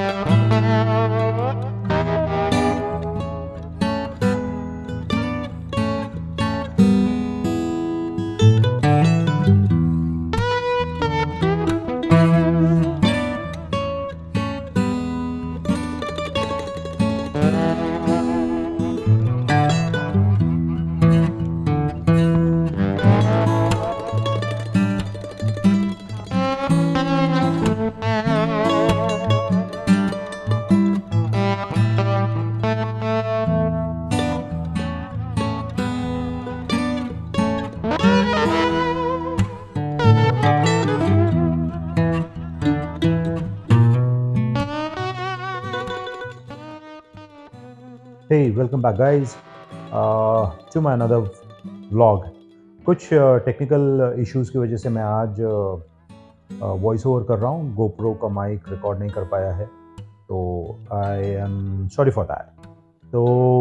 Hey, welcome back guys to my another vlog. कुछ technical issues की वजह से मैं आज वॉइस ओवर कर रहा हूँ। GoPro का माइक रिकॉर्ड नहीं कर पाया है, तो I am sorry for that. तो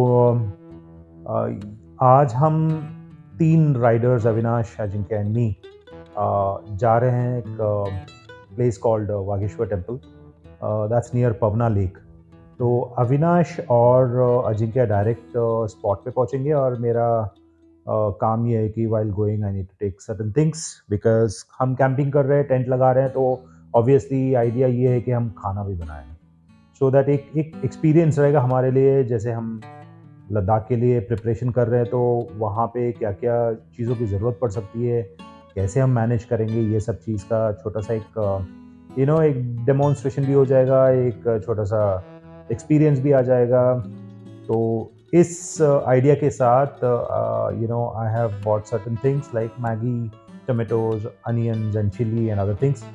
आज हम 3 riders, Avinash, Ajinkya and me, जा रहे हैं एक place called Wageshwar temple, that's near Pavana lake. तो अविनाश और अजिंक्य डायरेक्ट स्पॉट पे पहुंचेंगे और मेरा काम ये है कि while going I need to take certain things, because हम कैंपिंग कर रहे हैं, टेंट लगा रहे हैं, तो ऑब्वियसली आइडिया ये है कि हम खाना भी बनाएं, सो दैट एक एक्सपीरियंस रहेगा हमारे लिए। जैसे हम लद्दाख के लिए प्रिपरेशन कर रहे हैं, तो वहाँ पे क्या क्या चीज़ों की ज़रूरत पड़ सकती है, कैसे हम मैनेज करेंगे, ये सब चीज़ का छोटा सा एक एक डेमोन्स्ट्रेशन भी हो जाएगा, एक छोटा सा एक्सपीरियंस भी आ जाएगा। तो इस आइडिया के साथ I have bought certain things like Maggi, tomatoes, onions and chilli and other things.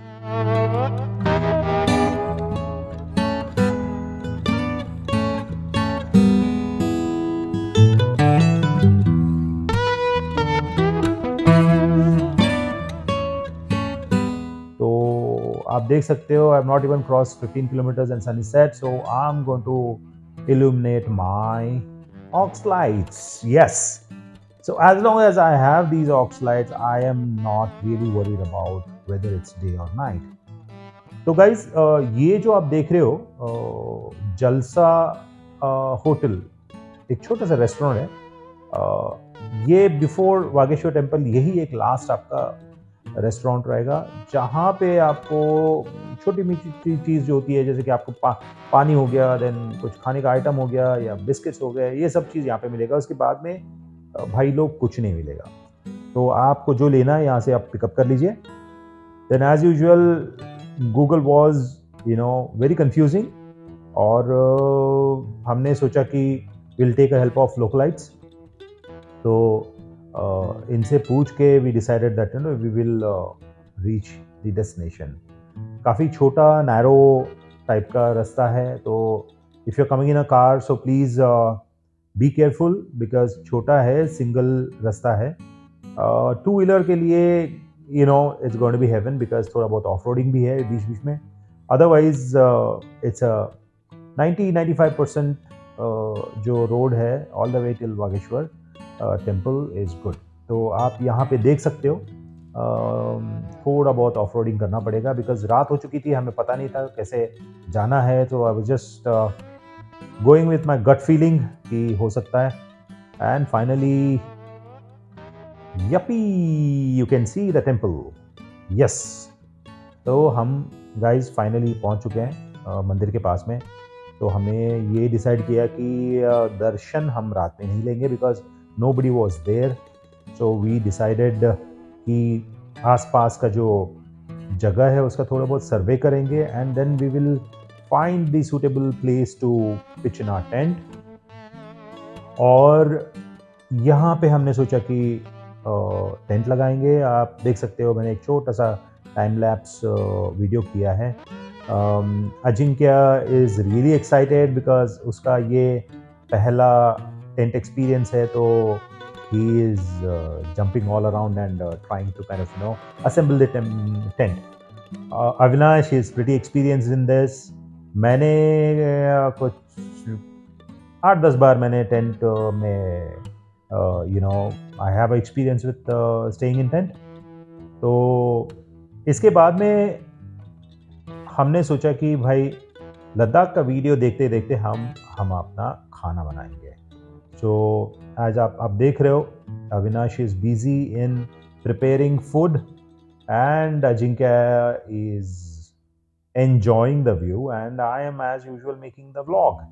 आप देख सकते हो, I am not even cross 15 kilometers and sun is set, so I'm going to illuminate my aux lights. Yes, so as long as I have these aux lights, I am not really worried about whether it's day or night. तो guys, ये जो आप देख रहे हो जलसा hotel, एक छोटा सा रेस्टोरेंट है। ये बिफोर वागेश्वर टेम्पल यही एक लास्ट आपका रेस्टोरेंट रहेगा, जहाँ पे आपको छोटी मीठी चीज़ जो होती है, जैसे कि आपको पानी हो गया, देन कुछ खाने का आइटम हो गया या बिस्किट्स हो गए, ये सब चीज़ यहाँ पे मिलेगा। उसके बाद में भाई लोग कुछ नहीं मिलेगा, तो आपको जो लेना है यहाँ से आप पिकअप कर लीजिए। Then as usual Google was very confusing, और हमने सोचा कि will take a help of localites. तो इनसे पूछ के we decided that we will reach the destination. काफ़ी छोटा नैरो टाइप का रास्ता है, तो if you are coming in a car so please be careful, because छोटा है, सिंगल रास्ता है। 2 व्हीलर के लिए it's going to be heaven, because थोड़ा बहुत ऑफ रोडिंग भी है बीच बीच में। अदरवाइज इट्स 90-95% जो रोड है all the way till Wageshwar temple is good. तो आप यहाँ पे देख सकते हो, थोड़ा बहुत ऑफ रोडिंग करना पड़ेगा, बिकॉज रात हो चुकी थी, हमें पता नहीं था कैसे जाना है। तो I was just going with my gut feeling कि हो सकता है, and finally yup you can see the temple. Yes, तो हम गाइज फाइनली पहुँच चुके हैं मंदिर के पास में। तो हमें ये डिसाइड किया कि दर्शन हम रात में नहीं लेंगे, because nobody was there, so we decided कि आसपास का जो जगह है उसका थोड़ा बहुत सर्वे करेंगे, and then we will find the suitable place to pitch in our tent। और यहाँ पे हमने सोचा कि टेंट लगाएंगे। आप देख सकते हो, मैंने एक छोटा सा टाइम लैप्स वीडियो किया है। Ajinkya is really excited, because उसका ये पहला टेंट एक्सपीरियंस है, तो he is jumping all around and trying to kind of assemble the tent. Avinash is pretty experienced in this. मैंने कुछ 8-10 बार मैंने टेंट में I have experience with staying in tent। तो इसके बाद में हमने सोचा कि भाई लद्दाख का वीडियो देखते देखते हम अपना खाना बनाएंगे। सो आज आप देख रहे हो Avinash is busy in preparing food and Ajinkya is enjoying the view and I am as usual making the vlog।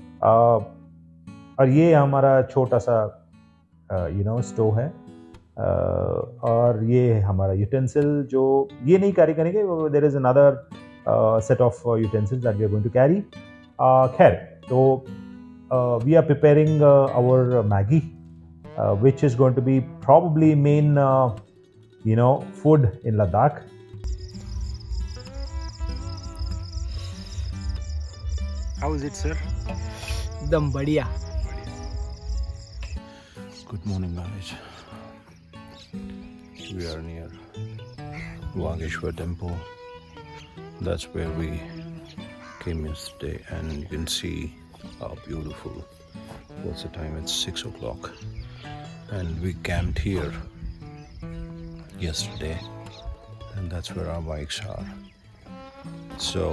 और ये हमारा छोटा सा स्टोव है और ये हमारा यूटेंसिल जो ये नहीं कैरी करेंगे, there is another set of utensils that we are going to carry. खैर, तो we are preparing our Maggi which is going to be probably main food in Ladakh। How is it, sir? Dam बढ़िया। Good morning, guys. We are near Vageshwar Temple. That's where we came yesterday, and you can see how beautiful. What's the time? It's 6 o'clock, and we camped here yesterday, and that's where our bikes are. So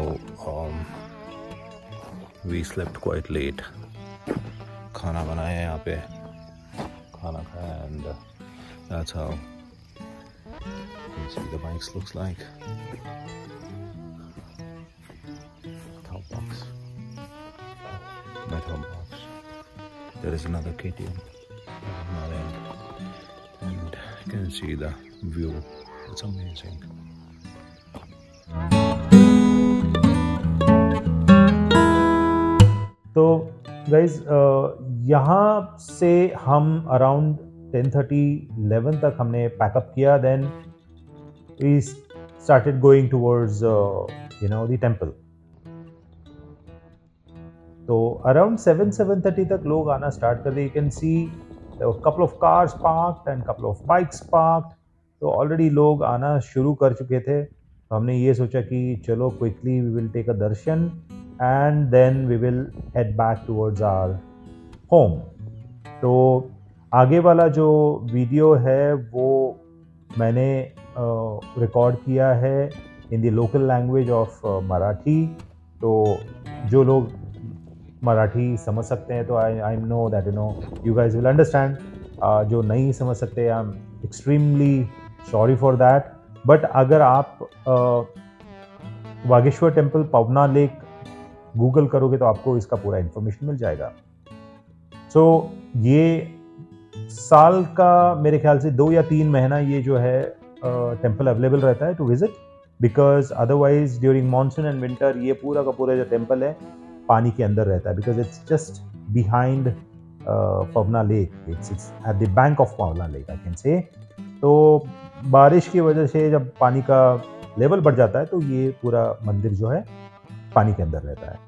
we slept quite late. खाना बनाया यहाँ पे, खाना खाया, and that's how you see the bikes looks like. Top box, metal box. There is another KTM on our end, and you can see the view. It's amazing. तो guys यहाँ से हम अराउंड 10:30-11 तक हमने पैकअप किया। Then we started going towards the temple. तो around 7:30 तक लोग आना स्टार्ट कर दिए। You can see couple of cars parked and couple of bikes parked. तो ऑलरेडी लोग आना शुरू कर चुके थे। तो हमने ये सोचा कि चलो quickly we will take a darshan and then we will head back towards our home। तो आगे वाला जो वीडियो है वो मैंने रिकॉर्ड किया है in the local language of Marathi. तो जो लोग मराठी समझ सकते हैं तो I know that you guys will understand. जो नहीं समझ सकते I am extremely sorry for that. But अगर आप Wageshwar temple Pavana lake Google करोगे तो आपको इसका पूरा इन्फॉर्मेशन मिल जाएगा। सो ये साल का मेरे ख्याल से 2 या 3 महीना ये जो है टेम्पल अवेलेबल रहता है to visit, because otherwise during monsoon and winter ये पूरा का पूरा जो टेम्पल है पानी के अंदर रहता है, because it's just behind Pavana lake. It's at the bank of Pavana lake I can say. तो बारिश की वजह से जब पानी का लेवल बढ़ जाता है तो ये पूरा मंदिर जो है पानी के अंदर रहता है।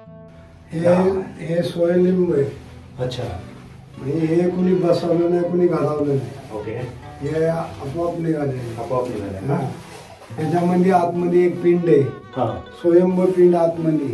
हे स्वयंलिंब आहे। अच्छा, हे कुणी बसवलं नाही, कुणी घालवलं नाही। ओके, हे आपोआप निघाले। आपोआप निघाले ना। त्याच्यामध्ये आतमध्ये एक पिंड आहे। हां, स्वयंभू पिंड आतमध्ये।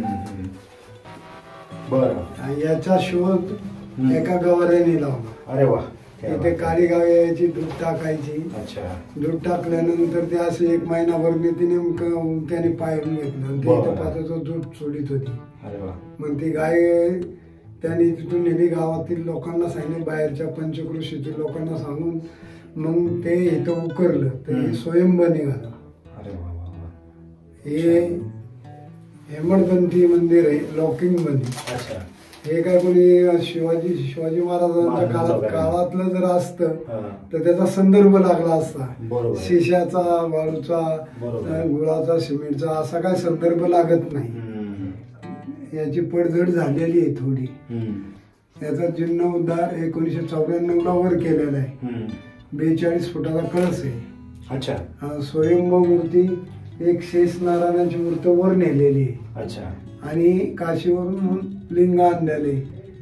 बरं। याचा शोध एका गवाऱ्याने लावला। अरे वा। इथे काळी गाव यायची, दूध टाकायची। अच्छा, दूध टाकल्यानंतर ते असे 1 महिनाभर ते नेमकं त्याने पाळून घेतलं। ते इथे पाहतो दूध सोडित होती। अरे वा। मग ती गाय त्याने तिथून नेली, गावातील लोकांना सांगितलं, बाहेरच्या पंचक्रोशीतील लोकांना सांगून मग ते इथं उकरलं तर हे स्वयंभू निघालं। अरे वा। हे हेमडपंथी मंदिर आहे, लॉकिंग मंदिर। अच्छा, हे काय कोणी शिवाजी महाराजांच्या काळातलं जर असतं तर त्याचा संदर्भ लागला असता। शिशाचा, वाळूचा, गुळाचा, सिमेंटचा असा काय संदर्भ लागत नाही। याची पडझड झालेली आहे थोडी। याचा जीर्णोद्धार 1994 ला वर केलेला आहे। 42 फुटाचा कळस आहे। अच्छा, स्वयंभू मूर्ती एक शेषनारायणाची मूर्ती वर नेलेली आहे। अच्छा, आणि काशीवरून लिंग आणलेले।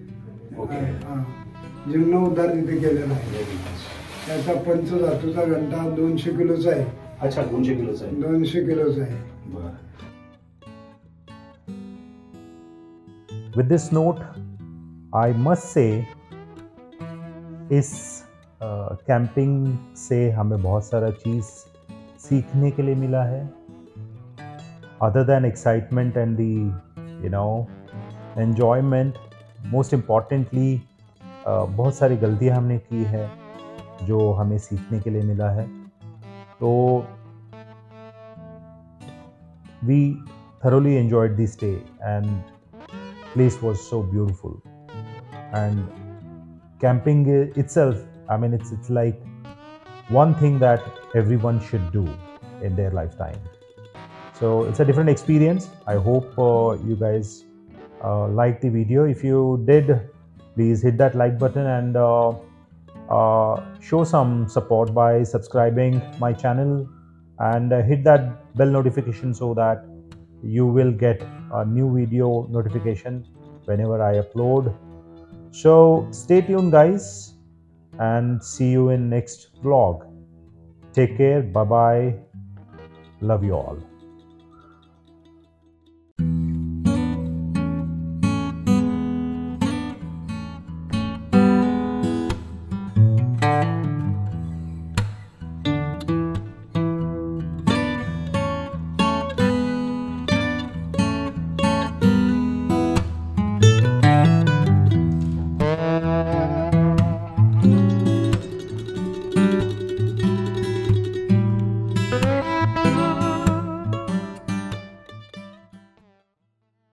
जीर्णोद्धार तिथे केलेला आहे। त्याचा पंचधातूचा घंटा 200 किलोचा आहे। अच्छा, 200 किलोचा आहे। 200 किलोचा आहे। बरं। With this note, I must say इस कैंपिंग से हमें बहुत सारा चीज़ सीखने के लिए मिला है। other than excitement and the enjoyment, most importantly बहुत सारी गलतियां हमने की है जो हमें सीखने के लिए मिला है. तो we thoroughly enjoyed the stay and place was so beautiful, and camping itself, I mean, it's like one thing that everyone should do in their lifetime. So it's a different experience. I hope you guys liked the video. If you did, please hit that like button and show some support by subscribing my channel and hit that bell notification so that you will get a new video notification whenever I upload. So stay tuned, guys, and see you in next vlog. Take care. Bye bye. Love you all.